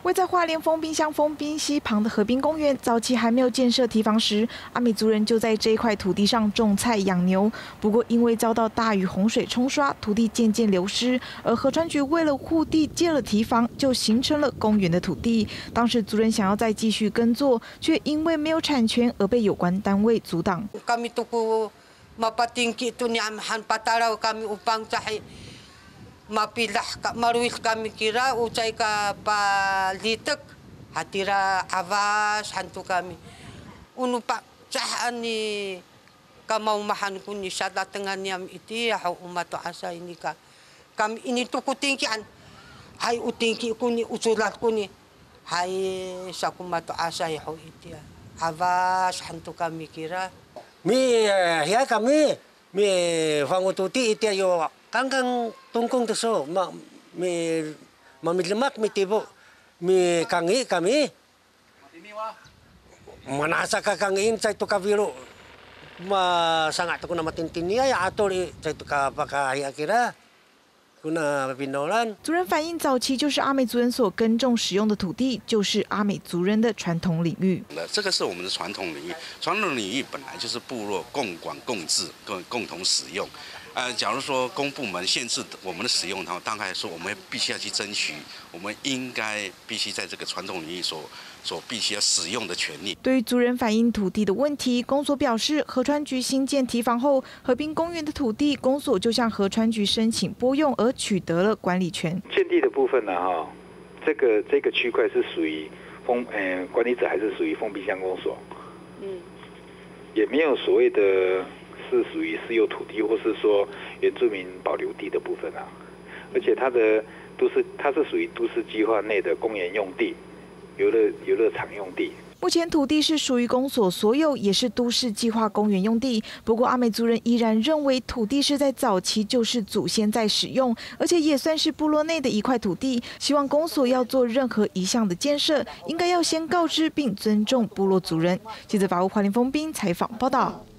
位在花莲丰滨乡丰滨溪旁的河滨公园，早期还没有建设堤防时，阿美族人就在这一块土地上种菜养牛。不过，因为遭到大雨洪水冲刷，土地渐渐流失，而河川局为了护地建了堤防，就形成了公园的土地。当时族人想要再继续耕作，却因为没有产权而被有关单位阻挡。 Kami tuku mapatingki ito ni Amhan Pataraw kami upang tahi mapilah maruil kami kira ucay ka palitek hatira awas hantu kami unu pa saan ni kamaumahan ko ni sa datangan niyam iti ako umato asa ini ka kami ini tukutingkian hay utingki ko ni usulat ko ni hay sa kumato asa ho iti awas hantu kami kira mi ya kami mi fangututi iti yo kangkang tungkong teso mi mamidlemak mi tibo mi kangi kami manasa ka kangiin sa ito kabiro masanga to ko na matintinya ya atori sa ito ka pakahiyakira kuna pinolan。 族人反映，早期就是阿美族人所耕种使用的土地，就是阿美族人的传统领域。 这个是我们的传统领域，传统领域本来就是部落共管共治、共同使用。假如说公部门限制我们的使用，大概说我们必须要去争取，我们应该必须在这个传统领域所必须要使用的权利。 对于族人反映土地的问题，公所表示，河川局新建堤防后，河滨公园的土地，公所就向河川局申请拨用，而取得了管理权。 建地的部分呢，这个区块是属于管理者还是属于丰滨乡公所？也没有所谓的。是属于私有土地，或是说原住民保留地的部分啊，而且它是属于都市计划内的公园用地、游乐场用地。 目前土地是属于公所所有，也是都市计划公园用地。不过阿美族人依然认为土地是在早期就是祖先在使用，而且也算是部落内的一块土地。希望公所要做任何一项的建设，应该要先告知并尊重部落族人。记者法务花莲丰滨采访报道。